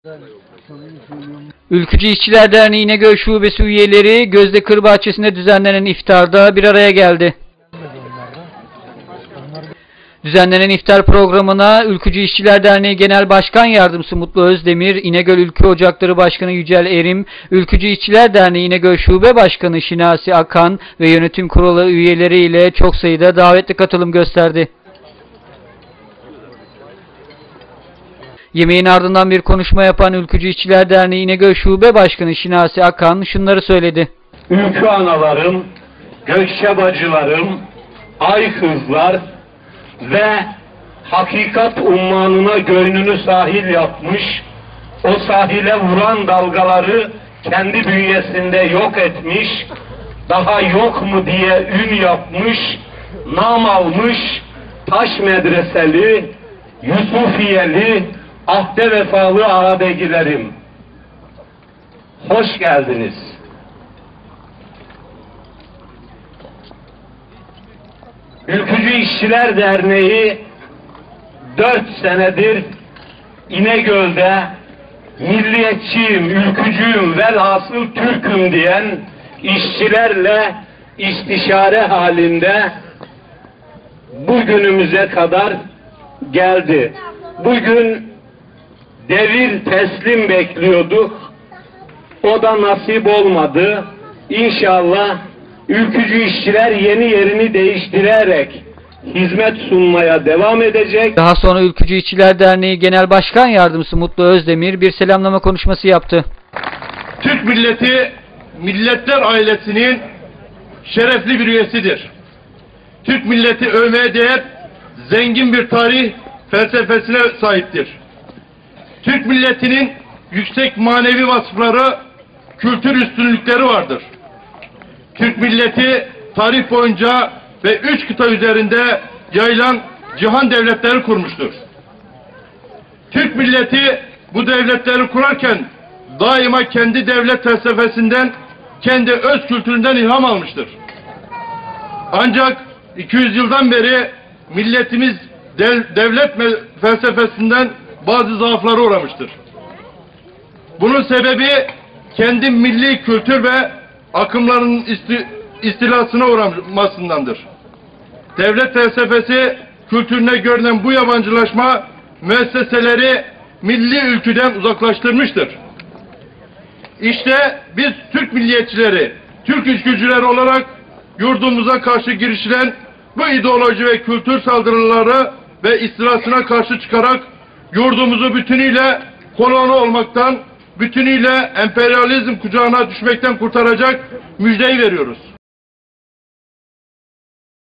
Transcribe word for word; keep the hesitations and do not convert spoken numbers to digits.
Ülkücü İşçiler Derneği İnegöl Şubesi üyeleri Gözde Kır Bahçesi'nde düzenlenen iftarda bir araya geldi. Düzenlenen iftar programına Ülkücü İşçiler Derneği Genel Başkan Yardımcısı Mutlu Özdemir, İnegöl Ülkü Ocakları Başkanı Yücel Erim, Ülkücü İşçiler Derneği İnegöl Şube Başkanı Şinasi Akan ve yönetim kurulu üyeleriyle çok sayıda davetli katılım gösterdi. Yemeğin ardından bir konuşma yapan Ülkücü İşçiler Derneği İnegöl Şube Başkanı Şinasi Akan şunları söyledi. Ülkü analarım, gökçe bacılarım, ay kızlar ve hakikat ummanına gönlünü sahil yapmış, o sahile vuran dalgaları kendi bünyesinde yok etmiş, daha yok mu diye ün yapmış, nam almış, taş medreseli, Yusufiyeli, ahde vefalı ağabegilerim. Hoş geldiniz. Ülkücü İşçiler Derneği dört senedir İnegöl'de milliyetçiyim, ülkücüyüm, velhasıl Türk'üm diyen işçilerle istişare halinde bugünümüze kadar geldi. Bugün devir teslim bekliyorduk. O da nasip olmadı. İnşallah ülkücü işçiler yeni yerini değiştirerek hizmet sunmaya devam edecek. Daha sonra Ülkücü İşçiler Derneği Genel Başkan Yardımcısı Mutlu Özdemir bir selamlama konuşması yaptı. Türk milleti, milletler ailesinin şerefli bir üyesidir. Türk milleti övmeye değer zengin bir tarih felsefesine sahiptir. Türk milletinin yüksek manevi vasıfları, kültür üstünlükleri vardır. Türk milleti tarih boyunca ve üç kıta üzerinde yayılan cihan devletleri kurmuştur. Türk milleti bu devletleri kurarken daima kendi devlet felsefesinden, kendi öz kültüründen ilham almıştır. Ancak iki yüz yıldan beri milletimiz dev, devlet felsefesinden bazı zaaflara uğramıştır. Bunun sebebi kendi milli kültür ve akımların isti, istilasına uğramasındandır. Devlet felsefesi kültürüne görünen bu yabancılaşma müesseseleri milli ülküden uzaklaştırmıştır. İşte biz Türk milliyetçileri, Türk ülkücüleri olarak yurdumuza karşı girişilen bu ideoloji ve kültür saldırıları ve istilasına karşı çıkarak yurdumuzu bütünüyle koloni olmaktan, bütünüyle emperyalizm kucağına düşmekten kurtaracak müjdeyi veriyoruz.